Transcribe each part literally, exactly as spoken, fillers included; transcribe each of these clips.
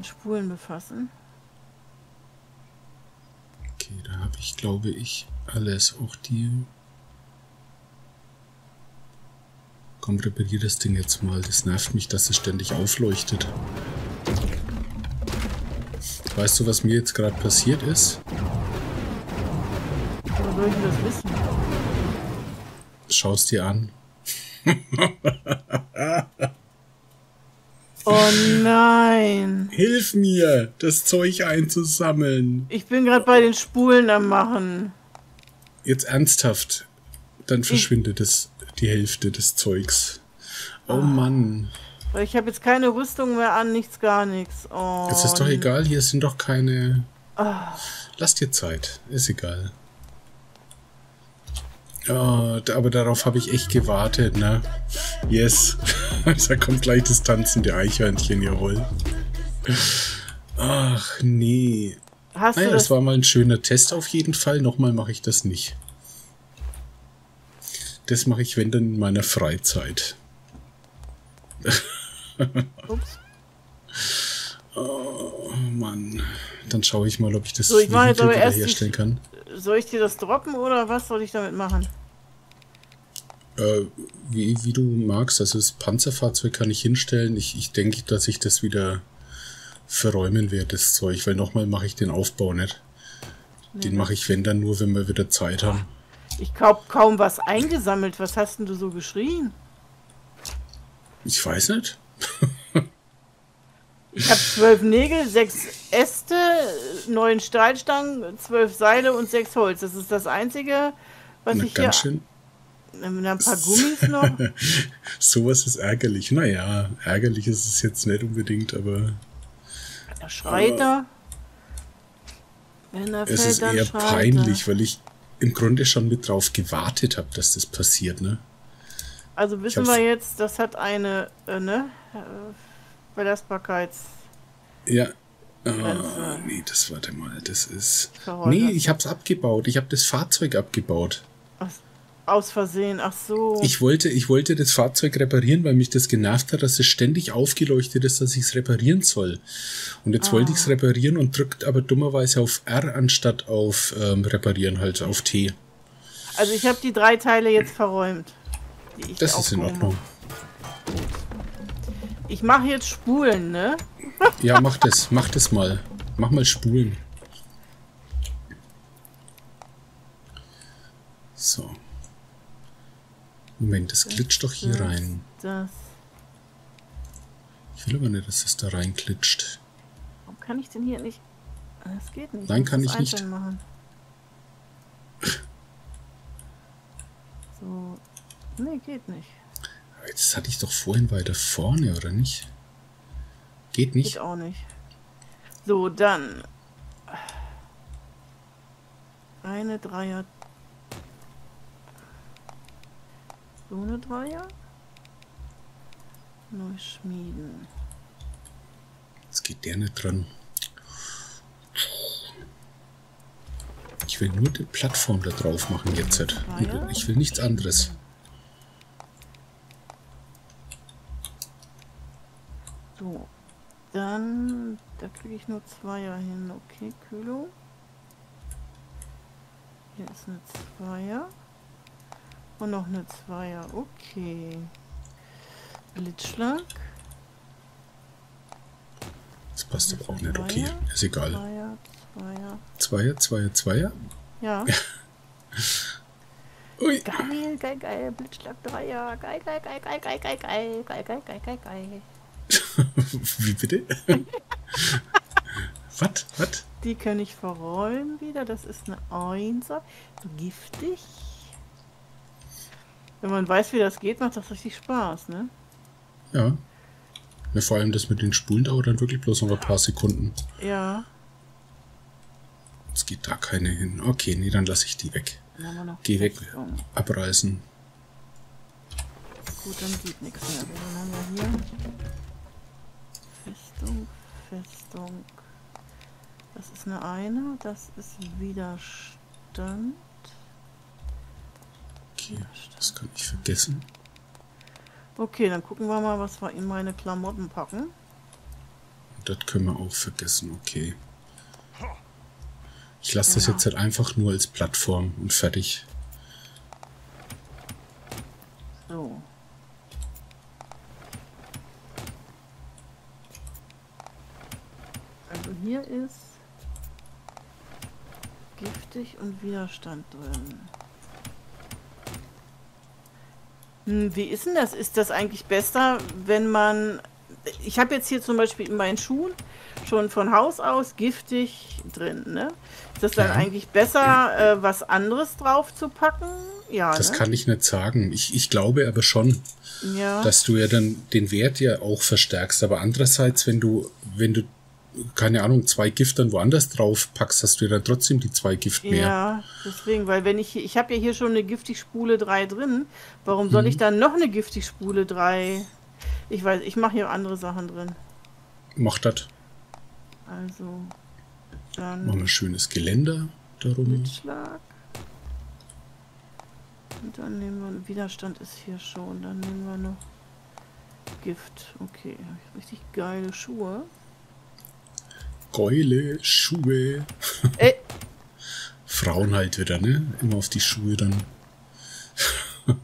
Spulen befassen. Okay, da habe ich, glaube ich, alles. Auch die... Komm, reparier das Ding jetzt mal. Das nervt mich, dass es ständig aufleuchtet. Weißt du, was mir jetzt gerade passiert ist? Wo soll ich denn das wissen? Schau es dir an. Oh nein! Hilf mir, das Zeug einzusammeln. Ich bin gerade bei den Spulen am Machen. Jetzt ernsthaft. Dann verschwindet es die Hälfte des Zeugs. Oh, oh. Mann. Ich habe jetzt keine Rüstung mehr an, nichts, gar nichts. Oh. Es ist doch egal, hier sind doch keine... Oh. Lass dir Zeit, ist egal. Oh, aber darauf habe ich echt gewartet, ne? Yes. Da kommt gleich das tanzende Eichhörnchen, jawohl. Ach, nee. Hast naja, du das? Es war mal ein schöner Test auf jeden Fall. Nochmal mache ich das nicht. Das mache ich, wenn dann in meiner Freizeit. Ups. Oh Mann. Dann schaue ich mal, ob ich das so, ich mache jetzt aber erst herstellen die, kann. Soll ich dir das droppen oder was soll ich damit machen? Äh, wie, wie du magst. Also das Panzerfahrzeug kann ich hinstellen. Ich, ich denke, dass ich das wieder verräumen werde, das Zeug. Weil nochmal mache ich den Aufbau nicht. Nee, den mache ich, wenn dann, nur, wenn wir wieder Zeit haben. Ich habe kaum was eingesammelt. Was hast denn du so geschrien? Ich weiß nicht. Ich habe zwölf Nägel, sechs Äste, neun Stahlstangen, zwölf Seile und sechs Holz. Das ist das Einzige, was Na, ich ganz hier... Schön. Ein paar Gummis noch. Sowas ist ärgerlich. Naja, ärgerlich ist es jetzt nicht unbedingt, aber... Der schreit da. Wenn er es fällt, ist dann eher schreit peinlich, er. weil ich im Grunde schon mit drauf gewartet habe, dass das passiert, ne? Also wissen wir jetzt, das hat eine, äh, ne? Belastbarkeits... Ja. Oh, nee, das, warte mal, das ist... Verräumt. Nee, ich hab's abgebaut. Ich habe das Fahrzeug abgebaut. Ach, aus Versehen, ach so. Ich wollte, ich wollte das Fahrzeug reparieren, weil mich das genervt hat, dass es ständig aufgeleuchtet ist, dass ich es reparieren soll. Und jetzt ah. wollte ich es reparieren und drückt aber dummerweise auf R anstatt auf ähm, reparieren, halt auf T. Also ich habe die drei Teile jetzt verräumt. Die ich das ist in Ordnung. Ich mache jetzt Spulen, ne? Ja, mach das, mach das mal. Mach mal Spulen. So. Moment, das glitscht doch hier das, rein. Das. Ich will aber nicht, dass es da rein glitscht. Warum kann ich denn hier nicht? Das geht nicht. Nein, kann ich nicht. Machen. So. Nee, geht nicht. Das hatte ich doch vorhin weiter vorne, oder nicht? Geht nicht? Geht auch nicht. So, dann. Eine Dreier. So eine Dreier. Neu schmieden. Jetzt geht der nicht dran. Ich will nur die Plattform da drauf machen jetzt. Dreier? Ich will nichts anderes. So. Dann, da kriege ich nur Zweier hin. Okay, Kühlung. Hier ist eine Zweier. Und noch eine Zweier. Okay. Blitzschlag. Das passt aber auch nicht. Okay, ist egal. Zweier, Zweier. Zweier, Zweier, Zweier? Ja. Ui. Geil, geil, geil. Blitzschlag Dreier. Geil, geil, geil, geil, geil, geil, geil, geil, geil, geil, geil, geil. Wie bitte? Was? Was? Die kann ich verräumen wieder. Das ist eine Einser. So giftig. Wenn man weiß, wie das geht, macht das richtig Spaß, ne? Ja. Ja, vor allem das mit den Spulen dauert dann wirklich bloß noch ein paar Sekunden. Ja. Jetzt geht da keine hin. Okay, nee, dann lasse ich die weg. Geh weg. Abreißen. Gut, dann geht nichts mehr. Dann haben wir hier Festung, Festung. Das ist eine eine, das ist Widerstand. Okay, das kann ich vergessen. Okay, dann gucken wir mal, was wir in meine Klamotten packen. das können wir auch vergessen, okay. Ich lasse das jetzt halt einfach nur als Plattform und fertig. So. Also hier ist giftig und Widerstand drin. Hm, wie ist denn das? Ist das eigentlich besser, wenn man... Ich habe jetzt hier zum Beispiel in meinen Schuhen schon von Haus aus giftig drin, ne? Ist das dann Ja. eigentlich besser, äh, was anderes drauf zu packen? Ja, Das ne? kann ich nicht sagen. Ich, ich glaube aber schon, Ja. dass du ja dann den Wert ja auch verstärkst. Aber andererseits, wenn du, wenn du, keine Ahnung, zwei Gift dann woanders drauf packst, hast du ja dann trotzdem die zwei Gift mehr. Ja, deswegen, weil wenn ich hier, ich habe ja hier schon eine Giftigspule drei drin, warum soll ich dann noch eine Giftigspule drei? Ich weiß, ich mache hier andere Sachen drin. Mach das. Also, Machen wir dann schönes Geländer darum. Blitzschlag. Und dann nehmen wir, Widerstand ist hier schon, dann nehmen wir noch Gift. Okay, habe ich richtig geile Schuhe. Geile Schuhe. Ey, Frauen halt wieder, ne? Immer auf die Schuhe dann. so,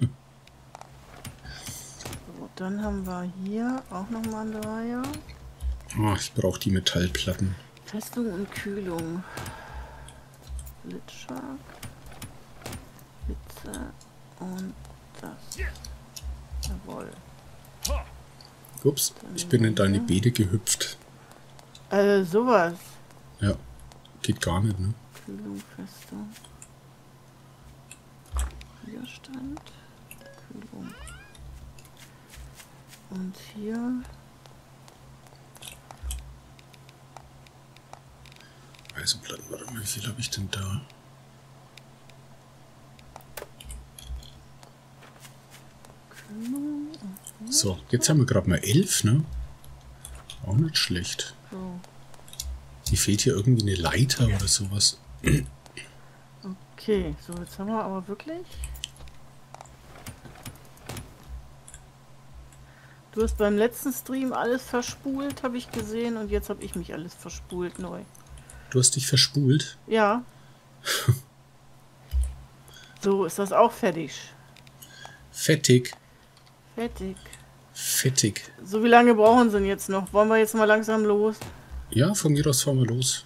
dann haben wir hier auch nochmal ein Dreier. Ah, ich brauche die Metallplatten. Festung und Kühlung. Blitzschlag. Blitze und das. Jawohl. Ups, ich bin in deine Beete gehüpft. Äh, sowas. Ja, geht gar nicht, ne? Kühlung, Festung. Widerstand. Kühlung. Und hier. Eisenplatten, warte mal, wie viel habe ich denn da? Kühlung. So, jetzt haben wir gerade mal elf, ne? Auch nicht schlecht. So. Mir fehlt hier irgendwie eine Leiter oder sowas. Okay, so jetzt haben wir aber wirklich. Du hast beim letzten Stream alles verspult, habe ich gesehen, und jetzt habe ich mich alles verspult neu. Du hast dich verspult? Ja. So ist das auch fertig. Fettig. Fertig. Fettig. So, wie lange brauchen sie denn jetzt noch? Wollen wir jetzt mal langsam los? Ja, von mir aus fahren wir los.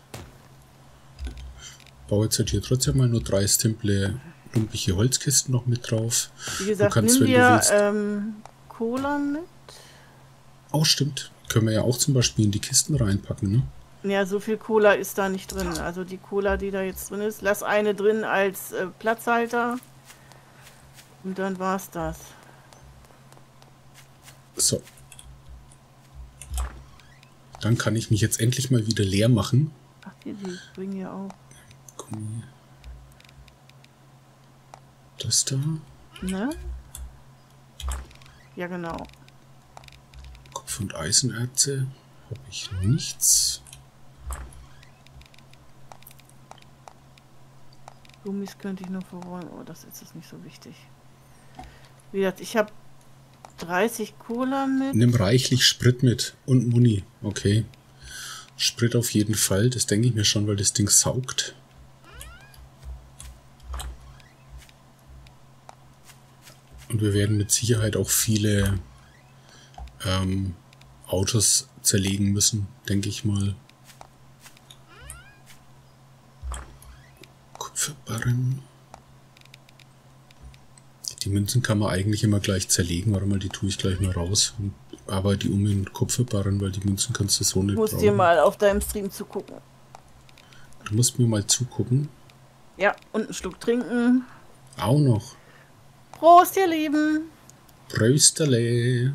Baue jetzt halt hier trotzdem mal nur drei simple, lumpige Holzkisten noch mit drauf. Wie gesagt, du kannst, nimm wenn du dir willst. ähm, Cola mit. Oh, stimmt. Können wir ja auch zum Beispiel in die Kisten reinpacken, ne? Ja, so viel Cola ist da nicht drin. Also die Cola, die da jetzt drin ist, lass eine drin als äh, Platzhalter. Und dann war's das. So. Dann kann ich mich jetzt endlich mal wieder leer machen. Ach, die, die bringen hier auch. Gummi. Das da. Ne? Ja, genau. Kopf- und Eisenerze. Habe ich nichts. Gummis könnte ich noch verräumen, aber das ist jetzt nicht so wichtig. Wie gesagt, ich habe dreißig Cola mit. Nimm reichlich Sprit mit und Muni. Okay. Sprit auf jeden Fall. Das denke ich mir schon, weil das Ding saugt. Und wir werden mit Sicherheit auch viele ähm, Autos zerlegen müssen, denke ich mal. Kupferbarren. Die Münzen kann man eigentlich immer gleich zerlegen. Warte mal, die tue ich gleich mal raus. Und arbeite die um in Kupferbarren, weil die Münzen kannst du so nicht Ich muss brauchen. dir mal auf deinem Stream zugucken. Du musst mir mal zugucken. Ja, und einen Schluck trinken. Auch noch. Prost, ihr Lieben! Prösterle.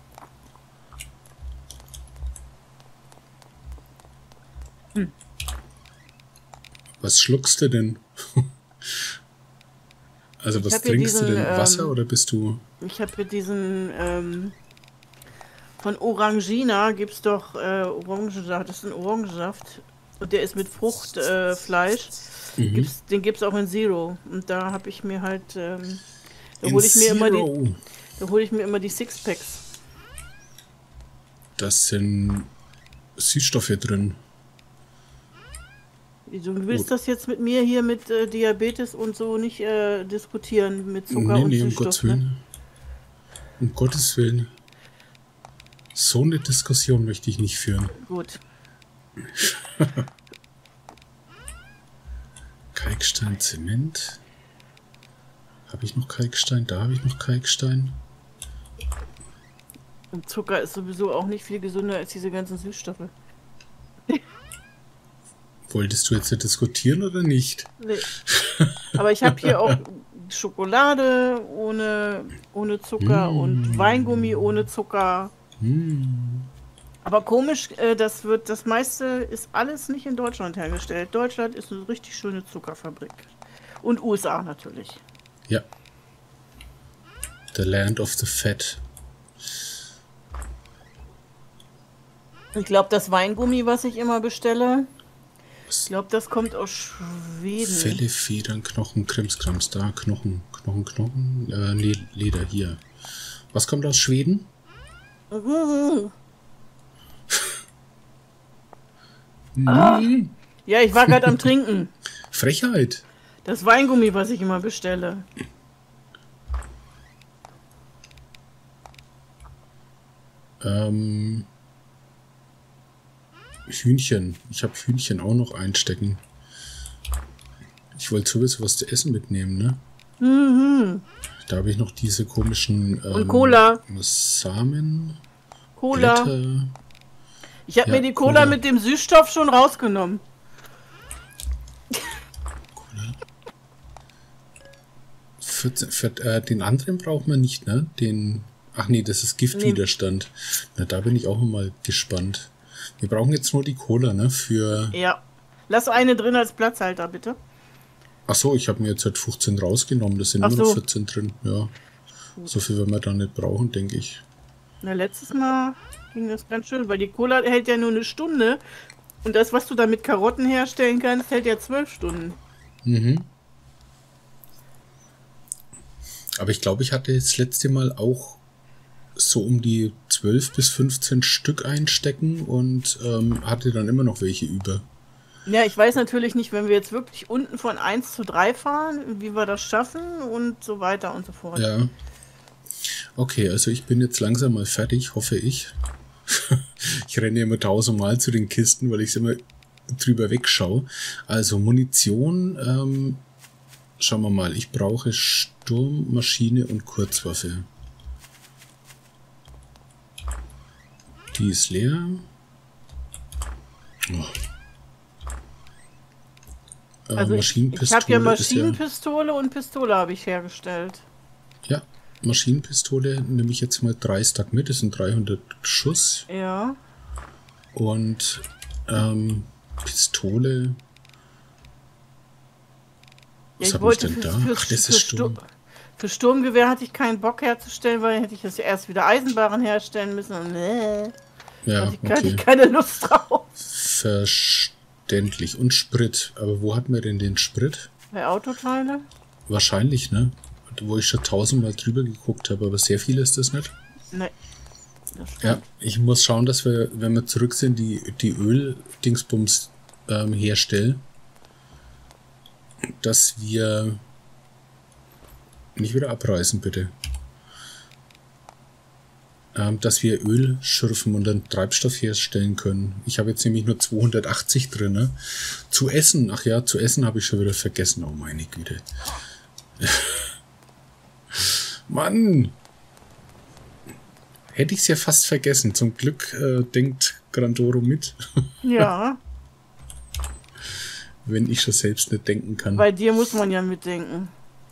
Hm. Was schluckst du denn? Also was hab hier trinkst du diesen, denn? Wasser ähm, oder bist du... Ich habe hier diesen, ähm, von Orangina gibt es doch äh, Orangensaft. Das ist ein Orangensaft. Und der ist mit Fruchtfleisch. Äh, Fleisch. Mhm. Gibt's, den gibt es auch in Zero. Und da habe ich mir halt, ähm, da In hole ich mir immer die, Zero. da hole ich mir immer die Sixpacks. Das sind Süßstoffe drin. Du willst Gut. das jetzt mit mir hier mit äh, Diabetes und so nicht äh, diskutieren mit Zucker nee, und nee, Süßstoff, um Gottes Willen. Ne? Um Gottes Willen. So eine Diskussion möchte ich nicht führen. Gut. Kalkstein, Zement. Habe ich noch Kalkstein? Da habe ich noch Kalkstein. Und Zucker ist sowieso auch nicht viel gesünder als diese ganzen Süßstoffe. Wolltest du jetzt diskutieren oder nicht? Nee. Aber ich habe hier auch Schokolade ohne, ohne Zucker mm. und Weingummi ohne Zucker. Mm. Aber komisch, äh, das wird, das meiste ist alles nicht in Deutschland hergestellt. Deutschland ist eine richtig schöne Zuckerfabrik. Und U S A natürlich. Ja. The land of the fat. Ich glaube, das Weingummi, was ich immer bestelle, ich glaube, das kommt aus Schweden. Felle, Federn, Knochen, Krimskrams, da, Knochen, Knochen, Knochen, äh, nee, Leder, hier. Was kommt aus Schweden? Mhm. ah. Ja, ich war gerade am Trinken. Frechheit. Das Weingummi, was ich immer bestelle. Ähm... Hühnchen. Ich habe Hühnchen auch noch einstecken. Ich wollte sowieso was zu essen mitnehmen, ne? Mhm. Da habe ich noch diese komischen ähm, und Cola. Samen. Cola. Blätter. Ich habe ja, mir die Cola, Cola mit dem Süßstoff schon rausgenommen. Cola. Für, für äh, den anderen braucht man nicht, ne? Den. Ach nee, das ist Giftwiderstand. Nee. Na, da bin ich auch mal gespannt. Wir brauchen jetzt nur die Cola, ne? Für. Ja. Lass eine drin als Platzhalter, bitte. Ach so, ich habe mir jetzt halt fünfzehn rausgenommen. Das sind Ach nur so. noch vierzehn drin. Ja. Gut. So viel werden wir da nicht brauchen, denke ich. Na, letztes Mal ging das ganz schön, weil die Cola hält ja nur eine Stunde. Und das, was du da mit Karotten herstellen kannst, hält ja zwölf Stunden. Mhm. Aber ich glaube, ich hatte das letzte Mal auch so um die zwölf bis fünfzehn Stück einstecken und ähm, hatte dann immer noch welche über. Ja, ich weiß natürlich nicht, wenn wir jetzt wirklich unten von eins zu drei fahren, wie wir das schaffen und so weiter und so fort. Ja. Okay, also ich bin jetzt langsam mal fertig, hoffe ich. Ich renne immer tausendmal zu den Kisten, weil ich immer drüber wegschaue. Also Munition, ähm, schauen wir mal, ich brauche Sturmmaschine und Kurzwaffe. Die ist leer. Oh. Äh, also ich, ich habe ja Maschinenpistole ja, und Pistole habe ich hergestellt. Ja, Maschinenpistole nehme ich jetzt mal drei Stack mit. Das sind dreihundert Schuss. Ja. Und ähm, Pistole. Was ja, habe ich denn für, da? Für, Ach, das für ist Sturm. Sturm. Für Sturmgewehr hatte ich keinen Bock herzustellen, weil hätte ich das erst wieder Eisenbahn herstellen müssen. Und nee, ja, hatte ich, okay. hatte ich keine Lust drauf. Verständlich. Und Sprit. Aber wo hatten wir denn den Sprit? Bei Autoteile? Wahrscheinlich, ne? Wo ich schon tausendmal drüber geguckt habe, aber sehr viel ist das nicht. Nee. Ja, ich muss schauen, dass wir, wenn wir zurück sind, die, die Öl-Dingsbums ähm, herstellen. Dass wir nicht wieder abreißen, bitte. Ähm, dass wir Öl schürfen und dann Treibstoff herstellen können. Ich habe jetzt nämlich nur zweihundertachtzig drin. Ne? Zu essen, ach ja, zu essen habe ich schon wieder vergessen. Oh meine Güte. Mann! Hätte ich es ja fast vergessen. Zum Glück äh, denkt Grandoro mit. Ja. Wenn ich schon selbst nicht denken kann. Bei dir muss man ja mitdenken.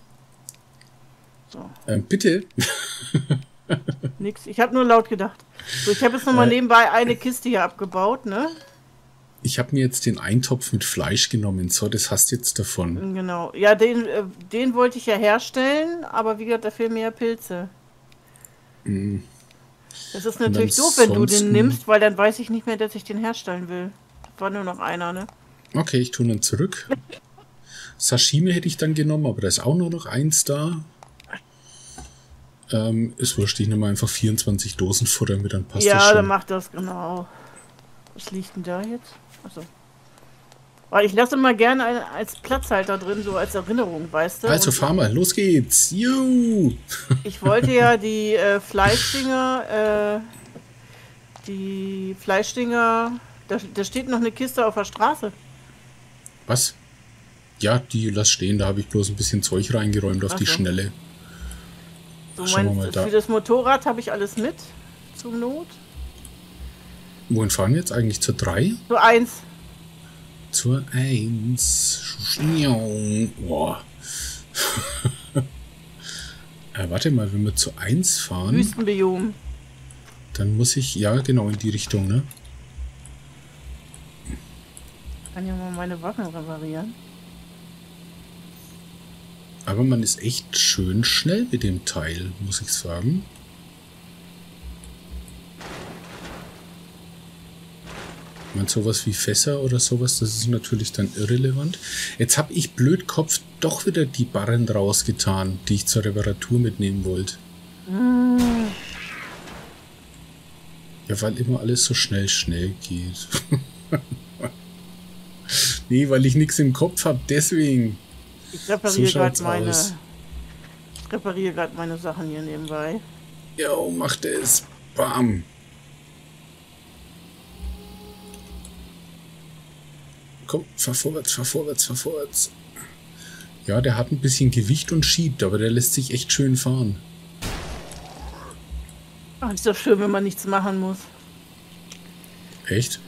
So. Ähm, bitte? Nix, ich habe nur laut gedacht. So, ich habe jetzt nochmal äh, nebenbei eine Kiste hier abgebaut, ne? Ich habe mir jetzt den Eintopf mit Fleisch genommen. So, das hast du jetzt davon. Genau. Ja, den, äh, den wollte ich ja herstellen, aber wie gesagt, da fehlen mir ja Pilze. Mm. Das ist natürlich doof, wenn du den nimmst, weil dann weiß ich nicht mehr, dass ich den herstellen will. Das war nur noch einer, ne? Okay, ich tue dann zurück. Sashimi hätte ich dann genommen, aber da ist auch nur noch eins da. Ähm, ist wurscht, ich nehme einfach vierundzwanzig Dosen Futter mit, dann passt ja, das schon. Ja, dann macht das, genau. Was liegt denn da jetzt? Achso. Weil ich lasse mal gerne eine, als Platzhalter drin, so als Erinnerung, weißt du? Also Und fahr mal, los geht's. Juhu. ich wollte ja die äh, Fleischdinger, äh, die Fleischdinger, da, da steht noch eine Kiste auf der Straße. Was? Ja, die lass stehen, da habe ich bloß ein bisschen Zeug reingeräumt auf Ach die so. Schnelle. So Schauen wir mein, mal da. für das Motorrad habe ich alles mit, zum Not. Wohin fahren wir jetzt eigentlich? Zur drei? So eins. Zur eins. Boah. äh, warte mal, wenn wir zur eins fahren, Wüstenbiom. dann muss ich, ja genau in die Richtung, ne? Ich kann ja mal meine Waffen reparieren. Aber man ist echt schön schnell mit dem Teil, muss ich sagen. Ich meine, sowas wie Fässer oder sowas, das ist natürlich dann irrelevant. Jetzt habe ich Blödkopf doch wieder die Barren rausgetan, die ich zur Reparatur mitnehmen wollte. Mm. Ja, weil immer alles so schnell, schnell geht. Nee, weil ich nichts im Kopf habe, deswegen. Ich repariere So gerade schaut's meine. aus. Ich repariere gerade meine Sachen hier nebenbei. Jo, macht es. Bam. Komm, fahr vorwärts, fahr vorwärts, fahr vorwärts. Ja, der hat ein bisschen Gewicht und schiebt, aber der lässt sich echt schön fahren. Ach, ist doch schön, wenn man nichts machen muss. Echt?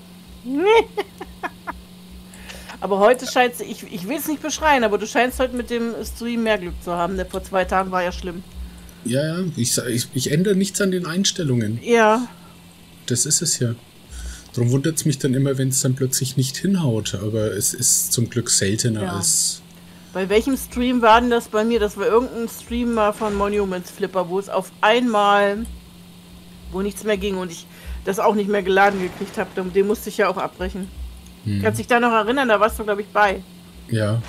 Aber heute scheint ich, ich will es nicht beschreien, aber du scheinst heute mit dem Stream mehr Glück zu haben. Der vor zwei Tagen war ja schlimm. Ja, ja, ich, ich, ich ändere nichts an den Einstellungen. Ja. Das ist es ja. Darum wundert es mich dann immer, wenn es dann plötzlich nicht hinhaut. Aber es ist zum Glück seltener Ja. als... Bei welchem Stream war denn das bei mir? Das war irgendein Stream mal von Monuments Flipper, wo es auf einmal, wo nichts mehr ging und ich das auch nicht mehr geladen gekriegt habe. Den musste ich ja auch abbrechen. Hm. Kannst dich da noch erinnern? Da warst du, glaube ich, bei. Ja.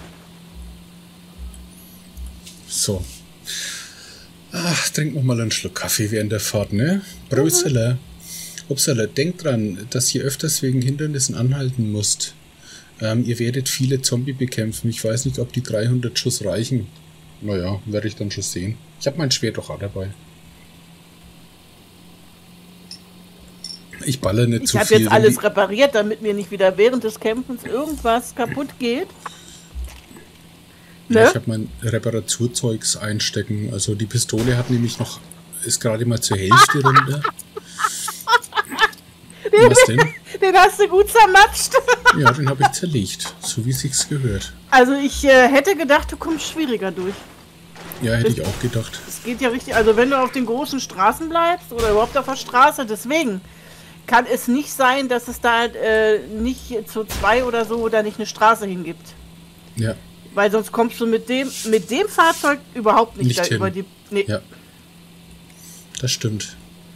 So. Ach, trink noch mal einen Schluck Kaffee während der Fahrt, ne? Brösele. Mhm. Upsala, denk dran, dass ihr öfters wegen Hindernissen anhalten müsst. Ähm, ihr werdet viele Zombie bekämpfen. Ich weiß nicht, ob die dreihundert Schuss reichen. Naja, werde ich dann schon sehen. Ich habe mein Schwert doch auch dabei. Ich baller nicht Ich zu habe viel. jetzt alles repariert, damit mir nicht wieder während des Kämpfens irgendwas kaputt geht. Ja, Ne? ich habe mein Reparaturzeugs einstecken. Also die Pistole hat nämlich noch, ist gerade mal zur Hälfte runter. Was denn? Den hast du gut zermatscht. Ja, den habe ich zerlegt, so wie es sich gehört. Also ich äh, hätte gedacht, du kommst schwieriger durch. Ja, hätte ich auch gedacht. Es geht ja richtig, also wenn du auf den großen Straßen bleibst oder überhaupt auf der Straße, deswegen kann es nicht sein, dass es da äh, nicht zu zwei oder so oder nicht eine Straße hingibt. Ja. Weil sonst kommst du mit dem mit dem Fahrzeug überhaupt nicht, Nicht da hin. über die. Nee. Ja. Das stimmt.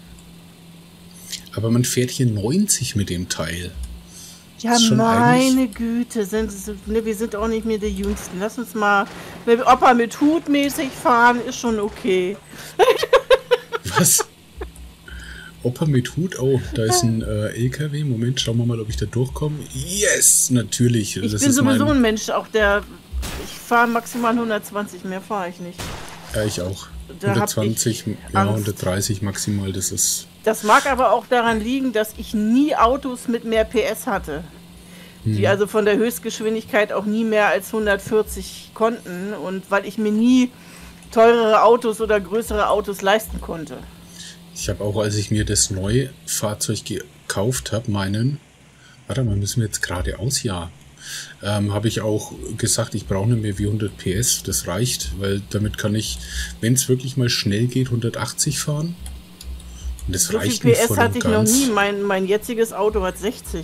Aber man fährt hier neunzig mit dem Teil. Ja, Ist schon meine Güte, sind, sind, ne, wir sind auch nicht mehr die Jüngsten. Lass uns mal, ne, ob er mit Hut mäßig fahren, ist schon okay. Was? Opa mit Hut? Oh, da ist ein äh, L K W. Moment, schauen wir mal, ob ich da durchkomme. Yes, natürlich. Ich das bin ist sowieso mein, ein Mensch, auch der, ich fahre maximal hundertzwanzig, mehr fahre ich nicht. Ja, ich auch. Da hab hundertzwanzig, ich ja, Angst. hundertdreißig maximal, das ist... Das mag aber auch daran liegen, dass ich nie Autos mit mehr P S hatte. Die also von der Höchstgeschwindigkeit auch nie mehr als hundertvierzig konnten und weil ich mir nie teurere Autos oder größere Autos leisten konnte. Ich habe auch, als ich mir das neue Fahrzeug gekauft habe, meinen, warte mal, müssen wir jetzt geradeaus? Ja. Ähm, habe ich auch gesagt, ich brauche nicht mehr wie hundert P S, das reicht, weil damit kann ich, wenn es wirklich mal schnell geht, hundertachtzig fahren. Und das So viel reicht P nicht S voll hatte und ich noch ganz. nie. Mein, mein jetziges Auto hat sechzig.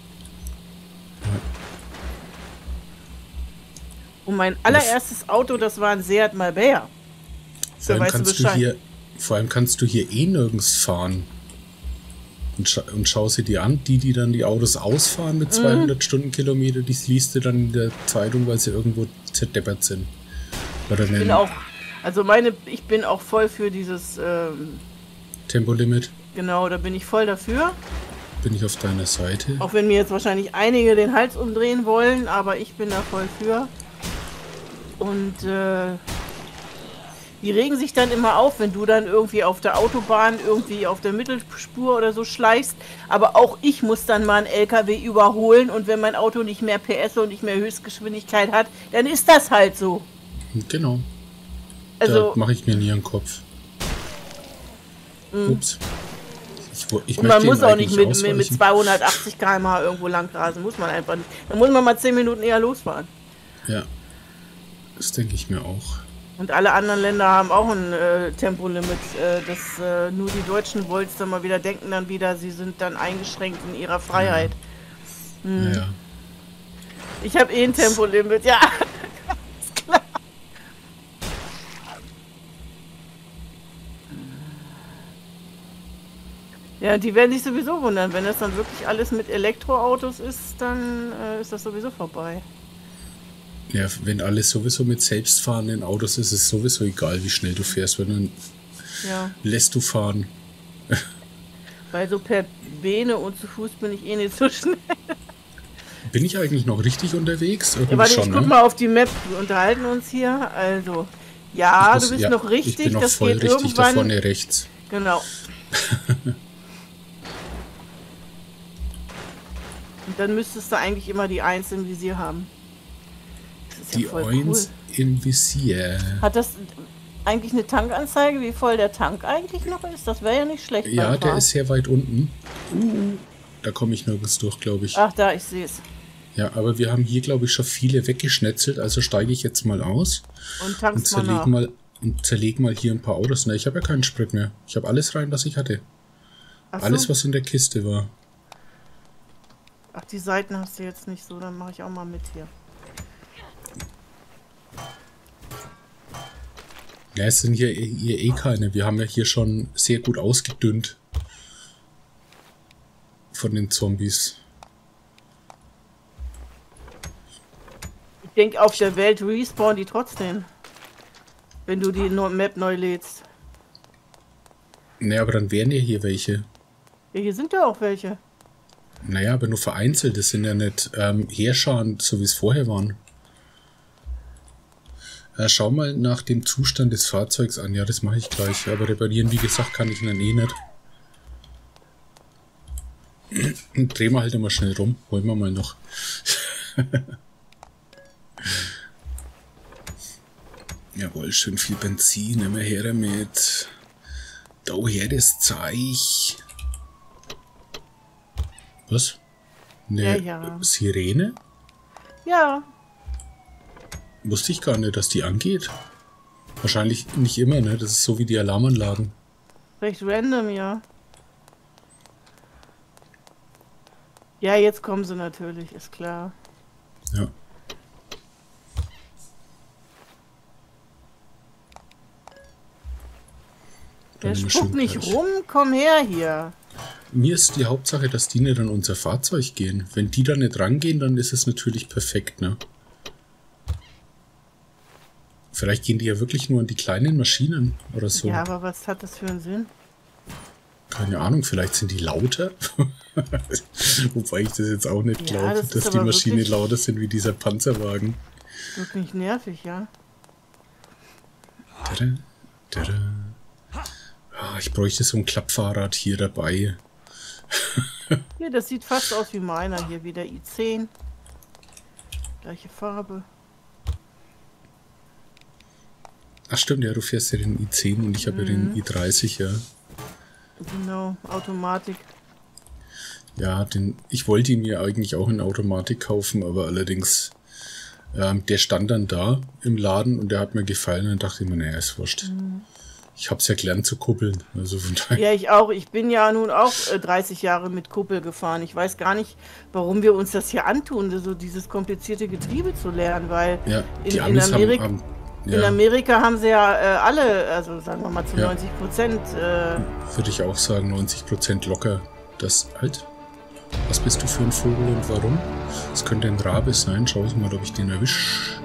Und mein allererstes Auto, das war ein Seat Marbella. Vor allem, weißt du kannst du Bescheid. hier, vor allem kannst du hier eh nirgends fahren. Und, scha und schau sie dir an, die, die dann die Autos ausfahren mit zweihundert Mhm. Stundenkilometer, die liest du dann in der Zeitung, weil sie irgendwo zerdeppert sind. Oder Ich bin einen auch, also meine, ich bin auch voll für dieses, ähm, Tempolimit. genau, da bin ich voll dafür. bin ich auf deiner Seite. Auch wenn mir jetzt wahrscheinlich einige den Hals umdrehen wollen, aber ich bin da voll für. Und äh, die regen sich dann immer auf, wenn du dann irgendwie auf der Autobahn, irgendwie auf der Mittelspur oder so schleichst. Aber auch ich muss dann mal einen L K W überholen und wenn mein Auto nicht mehr P S und nicht mehr Höchstgeschwindigkeit hat, dann ist das halt so. Genau. Also da mache ich mir nie einen Kopf. Mh. Ups. Ich, ich und man muss auch nicht mit, mit, mit zweihundertachtzig Kilometer pro Stunde irgendwo lang rasen, muss man einfach nicht. Dann muss man mal zehn Minuten eher losfahren. Ja, das denke ich mir auch. Und alle anderen Länder haben auch ein äh, Tempolimit. Äh, das äh, nur die Deutschen wollen es dann mal wieder denken, dann wieder, sie sind dann eingeschränkt in ihrer Freiheit. Ja. Hm. Ja. Ich habe eh ein Tempolimit, ja. Ganz klar. Ja, die werden sich sowieso wundern. Wenn das dann wirklich alles mit Elektroautos ist, dann äh, ist das sowieso vorbei. Ja, wenn alles sowieso mit selbstfahrenden Autos ist, ist es sowieso egal, wie schnell du fährst, weil dann Ja. lässt du fahren. Weil so per Beine und zu Fuß bin ich eh nicht so schnell. Bin ich eigentlich noch richtig unterwegs? Ja, warte, ich guck mal auf die Map. Wir unterhalten uns hier. Also, ja, muss, du bist ja, noch richtig. Ich bin noch das voll geht richtig irgendwann. da vorne rechts. Genau. Und dann müsstest du eigentlich immer die eins im Visier haben. Das ist Die ja voll eins cool. im Visier. Hat das eigentlich eine Tankanzeige, wie voll der Tank eigentlich noch ist? Das wäre ja nicht schlecht. Ja, beim der Fahren. ist sehr weit unten. Uh, da komme ich nirgends durch, glaube ich. Ach, da, ich sehe es. Ja, aber wir haben hier, glaube ich, schon viele weggeschnetzelt. Also steige ich jetzt mal aus Und und tankst mal nach. zerlege mal, und zerleg mal hier ein paar Autos. Na, ich habe ja keinen Sprit mehr. Ich habe alles rein, was ich hatte. Ach so. Alles, was in der Kiste war. Ach, die Seiten hast du jetzt nicht so, dann mache ich auch mal mit hier. Ja, es sind hier, hier eh keine. Wir haben ja hier schon sehr gut ausgedünnt von den Zombies. Ich denke, auf der Welt respawnen die trotzdem. Wenn du die No- Map neu lädst. Naja, aber dann wären ja hier welche. Ja, hier sind ja auch welche. Naja, aber nur vereinzelt. Das sind ja nicht ähm, Heerscharen, so wie es vorher waren. Äh, schau mal nach dem Zustand des Fahrzeugs an. Ja, das mache ich gleich. Aber reparieren, wie gesagt, kann ich dann eh nicht. Und drehen wir halt immer schnell rum. Holen wir mal noch. Jawohl, schön viel Benzin. Immer her damit. Da her das Zeug. Was? Eine Ja, ja. Sirene? Ja. Wusste ich gar nicht, dass die angeht. Wahrscheinlich nicht immer, ne? Das ist so wie die Alarmanlagen. Recht random, ja. Ja, jetzt kommen sie natürlich, ist klar. Ja. Der Dann immer spuckt schön nicht gleich. rum, komm her hier. Mir ist die Hauptsache, dass die nicht an unser Fahrzeug gehen. Wenn die da nicht rangehen, dann ist es natürlich perfekt, ne? Vielleicht gehen die ja wirklich nur an die kleinen Maschinen oder so. Ja, aber was hat das für einen Sinn? Keine Ahnung, vielleicht sind die lauter. Wobei ich das jetzt auch nicht Ja, glaube, das ist dass die aber Maschinen wirklich- lauter sind wie dieser Panzerwagen. Wirklich nervig, ja. Tada, tada. Ah, ich bräuchte so ein Klappfahrrad hier dabei. Hier, das sieht fast aus wie meiner hier, wie der i zehn. Gleiche Farbe. Ach stimmt, ja, du fährst ja den i zehn und ich habe ja den i dreißig, ja. Genau, Automatik. Ja, den, ich wollte ihn mir eigentlich auch in Automatik kaufen, aber allerdings, ähm, der stand dann da im Laden und der hat mir gefallen und dann dachte ich mir, naja, ist wurscht. Mhm. Ich hab's ja gelernt zu kuppeln, also von daher. Ja, ich auch. Ich bin ja nun auch äh, dreißig Jahre mit Kuppel gefahren. Ich weiß gar nicht, warum wir uns das hier antun, so dieses komplizierte Getriebe zu lernen, weil Ja, in, die in, Amis Amerika, haben, haben in ja, Amerika haben sie ja äh, alle, also sagen wir mal zu Ja. neunzig Prozent. Äh, würde ich auch sagen, neunzig Prozent locker. Das halt. Was bist du für ein Vogel und warum? Es könnte ein Rabe sein. Schau ich mal, ob ich den erwische.